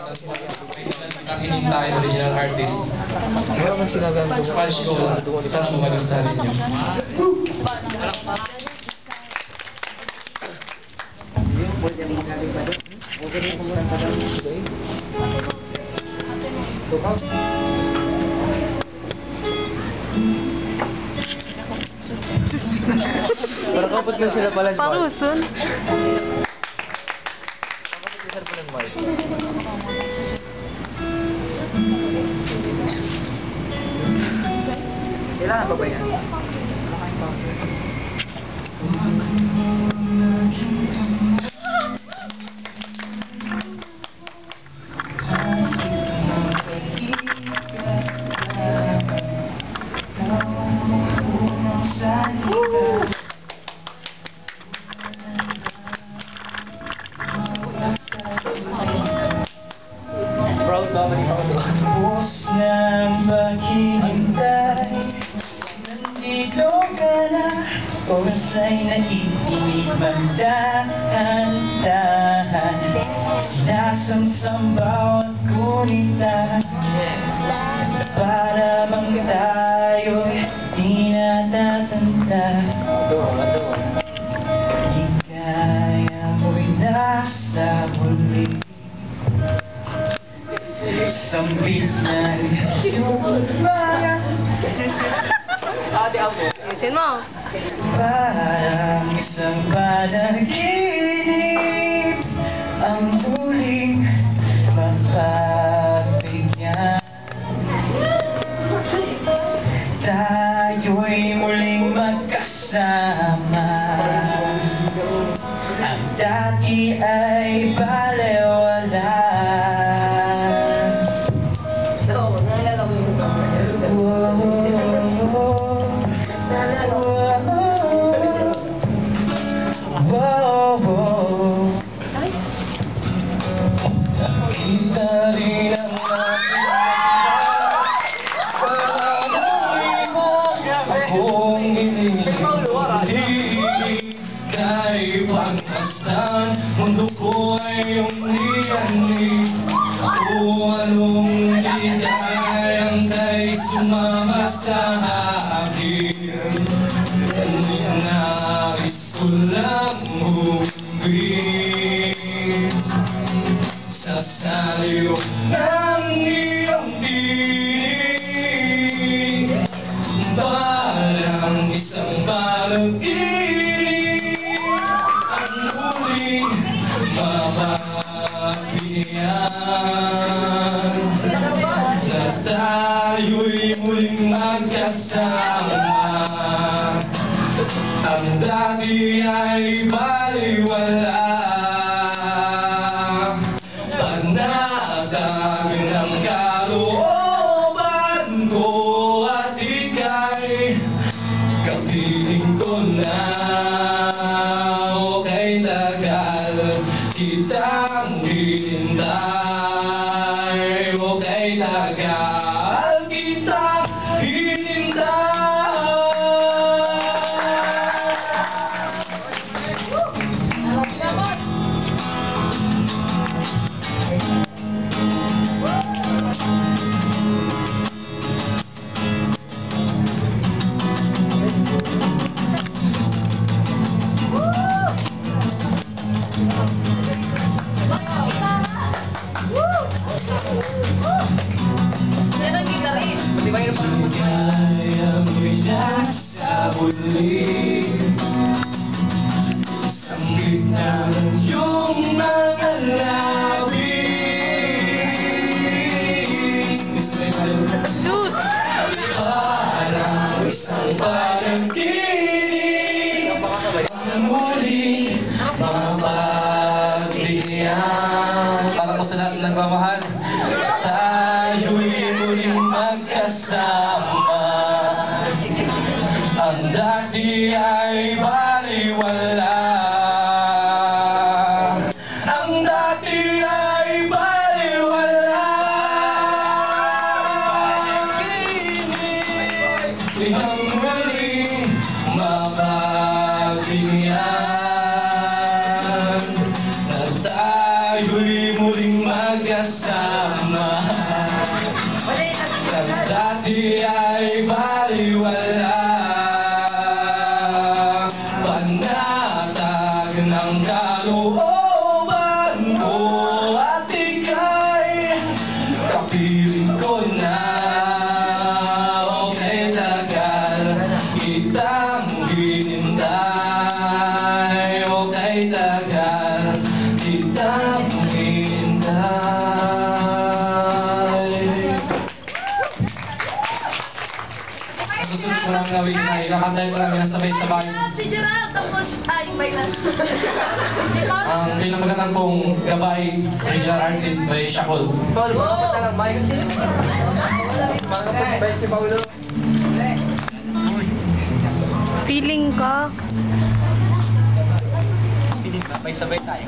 Nakinig tayo original artist. Punch ko, sana magustuhan ninyo. Parang kapot na sila pala. Paruson. Kailangan pa ba yan? Proud ba ni Paulo? Tapos ng paghihintay, nandito ka na, oras ay naiinip magdahan-dahan, sinasamsam bawat kunita, para bang tayo'y di natatanda. Hikaya mo'y nasa huli, sambit na iyong mga ate ako. Isin mo. Parang isang panaginip ang muling mapagbigyan. Tayo'y muling magkasama. Ang dati ay balewala. Kita rin ang akong inihilig kay pag-astan, mundo ko ay iyong niyanig. O anong hidayang kay sumama sa akin, nais ko lang umuwi sa saliw ng iyong dinig, parang isang panaginip ang muling mapapilihan, na tayo'y muling magkasama. Ang dati ay baliwala. Panatag ng kalooban ko at ika'y kapiling ko na. Okay, tagal kitang hinintay. Okay, tagal kitang hinintay. Kaya mo'y nasa huli, isang gitna ng iyong mga labis. Parang isang panaginip ang muling mapagbigyan. Para po sa lahat ng nagmamahal, tayo'y muling magkasama. Ang dati ay baliwala. Ang dati ay baliwala. Ang muling mapagbigyan, na tayo'y muling magkasama. Kakantay ko namin ng sabay-sabay. Si Gerald, tapos, ay, may nas. Ang pinamagandang pong gabay, original artist by Shakol. Feeling ko. Sabay-sabay tayo.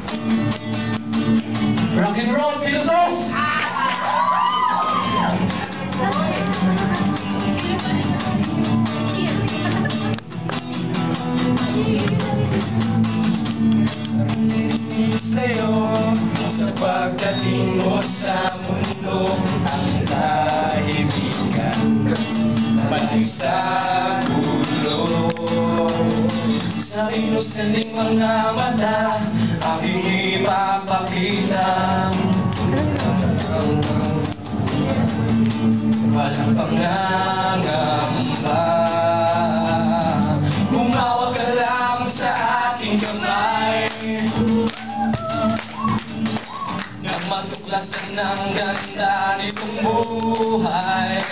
Rock and roll, Pilotos! Sa'yo, sa pagdating mo sa mundo, ang tahimikan, balik sa gulo. Sa inusenting mga mata, aking ipapakita. Walang pangangamba. Humawak ka lang sa aking kamay, na matuklasan ng ganda nitong buhay.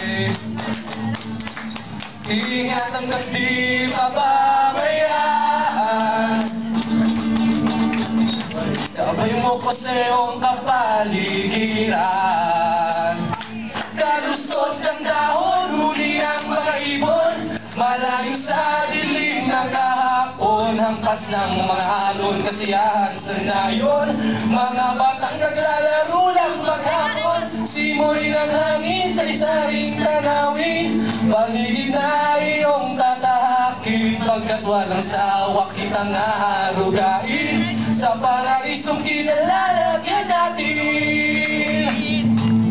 Ingatan ka't di pababayaan. Gabay mo ko sa iyong kapaligiran. Kalustos ng dahon, huli ang mga ibon, malalim sa dilim ng kahapon. Hampas ng mga alon, kasiyahan sa nayon. Mga batang naglalaro lang maghapon, simoy ng hangin sa isaring tanawin. Paligid na iyong tatahakin, pagkat walang sawa kitang haharugain. Sa paraisong kinalalagyan natin.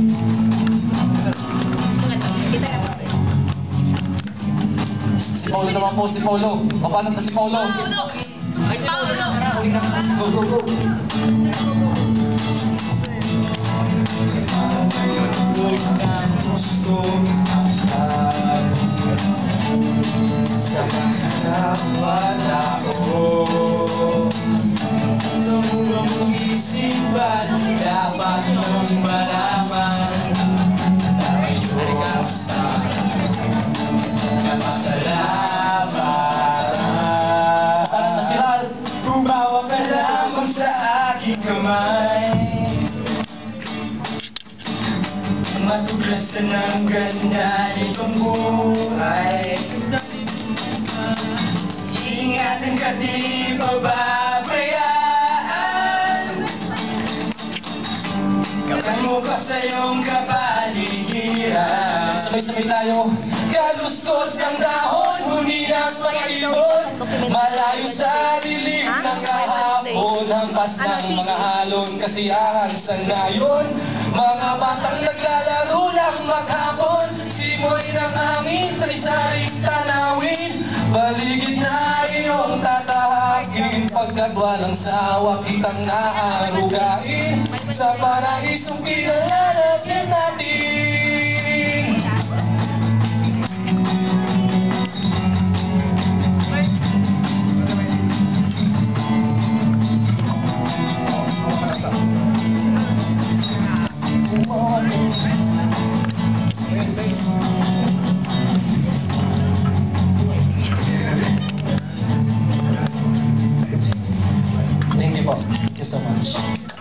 Si Paulo naman po, si Paulo. Papanat na si Paulo. Ay, Paulo. Go, go, go. Sa kapwa tao, sa murang isipan, dapat mong malaman na ikaw sa kapasalamat. Papanat na si Ral. Bumawa ka lamang sa aking kamay, matuklasan ang ganda nitong buhay. Ingatan ka di pababayaan. Kapag mo ka sa iyong kapaligiran. Sabay-sabay tayo. Kalustos ng dahon, huni ng mga ibon, malayo sa dilim ng kahapon. Hampas ng mga alon, kasiyahan sa nayon. Mga batang naglalaro lang maghapon, simoy ng hangin sa isaring tanawin. Baligid na iyong tatahakin, pagkat walang sawa kitang naharugain. Sa paraisong kinalalagyan natin. Thank you po. Thank you so much.